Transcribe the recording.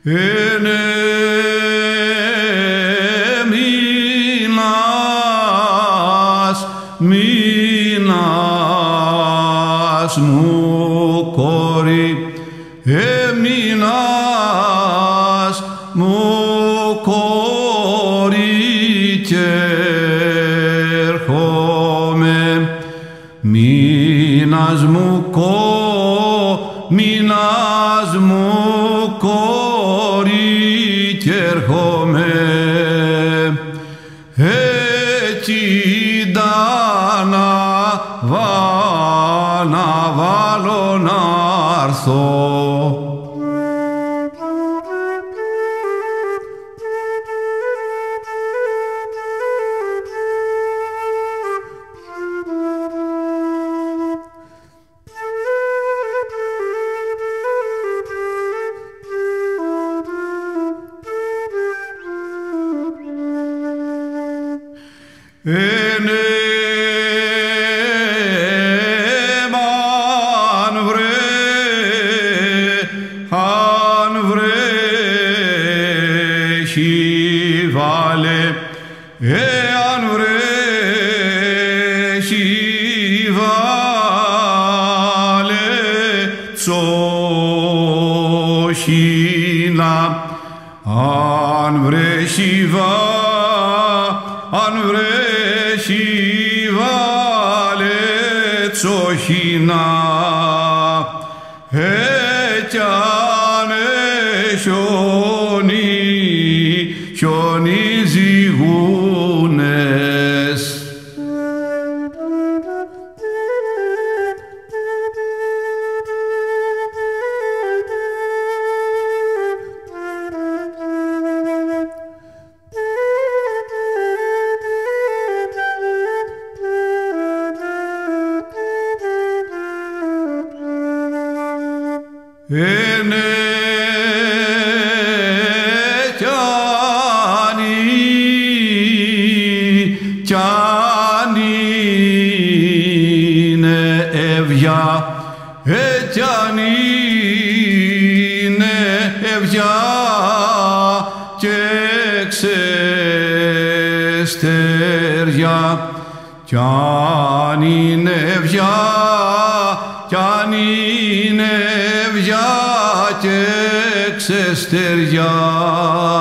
Μείνας μου κόρη, μείνας μου κόρη κι έρχομαι. Μείνας μου κόρη κι έρχομαι. Έτσι να βάλω να έρθω. Αν βρέχει βάλε, αν βρέχει βάλε τσοχίνα, αν βρέχει βάλε τσοχίνα, κι αν χιονίζει γούνες. Κι αν είναι ευγιά, κι αν είναι ευγιά και ξεστεριά, κι αν είναι ευγιά, κι αν είναι ευγιά και ξεστεριά.